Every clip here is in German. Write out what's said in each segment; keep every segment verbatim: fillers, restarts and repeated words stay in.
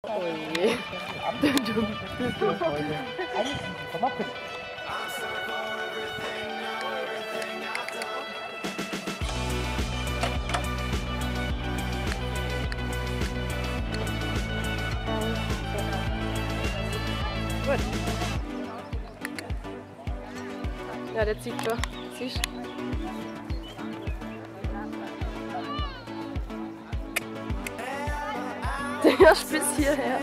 Oh je. Gut. Ja, der zieht schon. Siehst du? Der hörst bis hierher.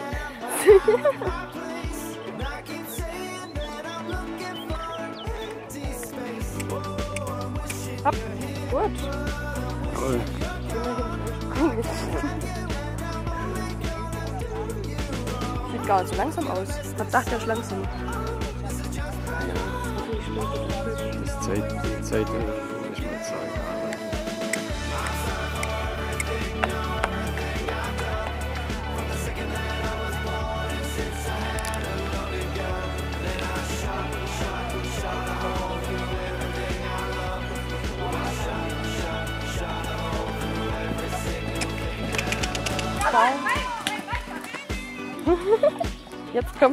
Hopp. Gut. Cool. Sieht gar nicht so langsam aus. Man dachte ja schon langsam. Das Zeit, die Zeit will ich mal sagen. Jetzt komm.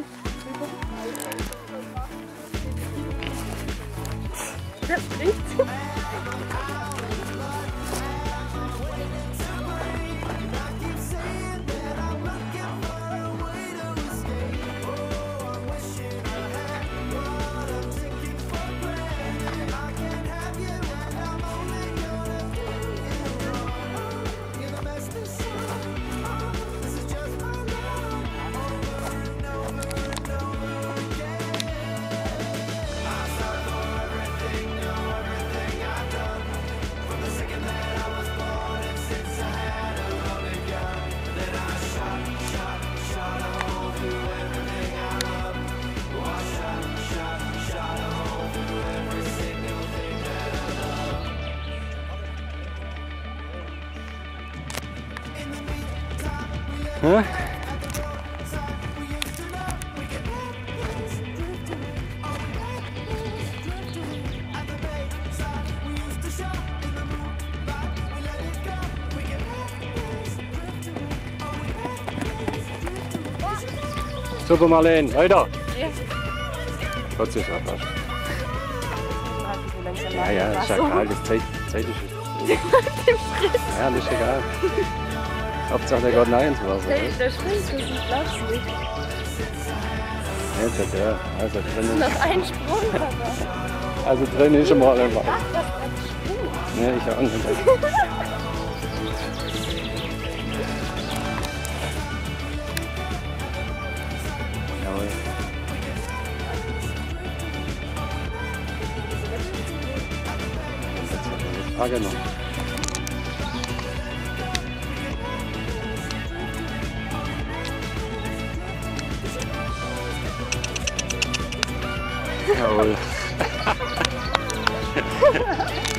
Jetzt riecht's. Hä? Super, Marleen, weiter! Ja. Gott sei Dank fast. So Ja, ja, ist ja egal, das Zeit, Zeit ist ja, das ist egal. Hauptsache der geht nein ins Wasser. Hey, der springt, das ist lustig. Jetzt hat er, also drin Noch ein Sprung, Papa. ist, also drin ist schon mal einfach. Ach, das ist ein Sprung. Ja, ich auch nicht. Jawohl. Jetzt Frage noch. Jawohl.